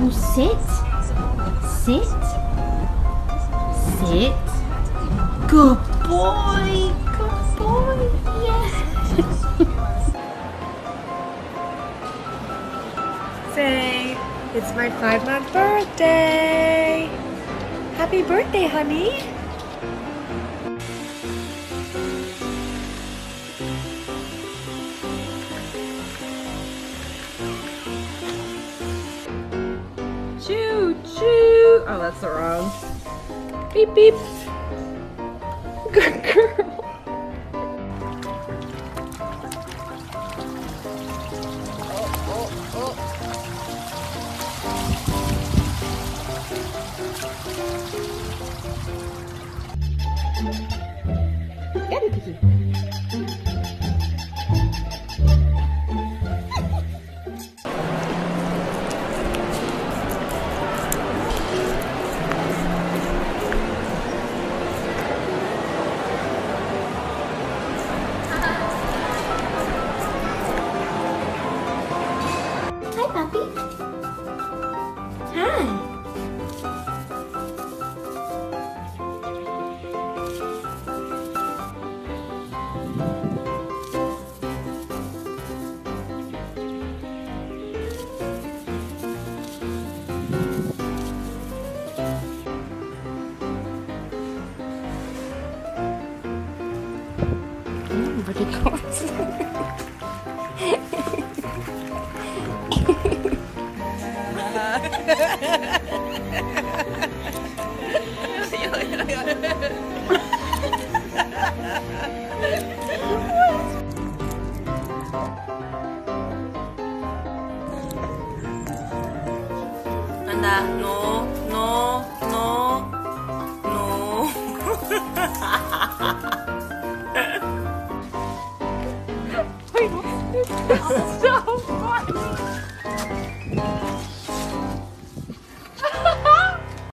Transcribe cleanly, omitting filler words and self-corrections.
No, sit. Sit. Sit. Good boy. Good boy. Yes. Say, it's my 5-month birthday. Happy birthday, honey. Choo choo. Oh, that's the wrong. Beep beep. Good girl. Get it, Kiki. Hi, puppy. Hi. But it goes. Anda, no, no, no, no. Wait,